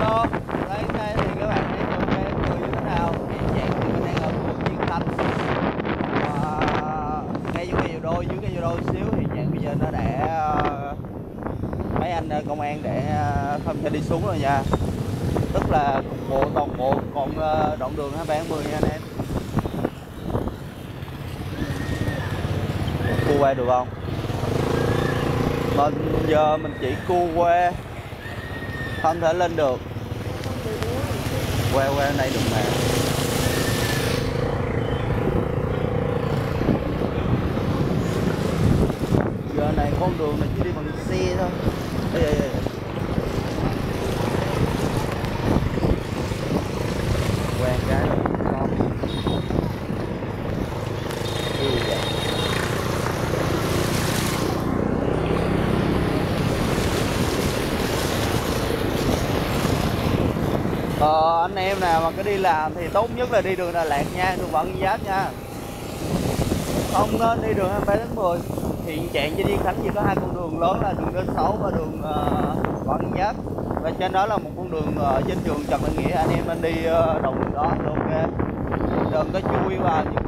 Hello, đây đây thì các bạn thấy đường đây người như thế nào? Hiện trạng thì mình đang ở khu vực Diên Khánh, ngay dưới cây đôi, dưới cây đôi xíu. Hiện trạng bây giờ nó đã mấy anh công an để không cho đi xuống rồi nha, tức là cục bộ toàn bộ còn đoạn đường 23/10 nha anh em. Cua qua được không? Mình giờ mình chỉ cua qua, không thể lên được. Qua đây được mà. Giờ này con đường này chỉ đi bằng xe thôi. Ê. Quen cái rồi con. Anh em nào mà cứ đi làm thì tốt nhất là đi đường Đà Lạt nha, đường Võ Nguyên Giáp nha. Không nên đi đường 23/10. Hiện trạng trên Diên Khánh chỉ có hai con đường lớn là đường D6 và đường Võ Nguyên Giáp. Và trên đó là một con đường trên trường Trần Đại Nghĩa, anh em nên đi đầu đường đó thì ok. Đừng có chui vào những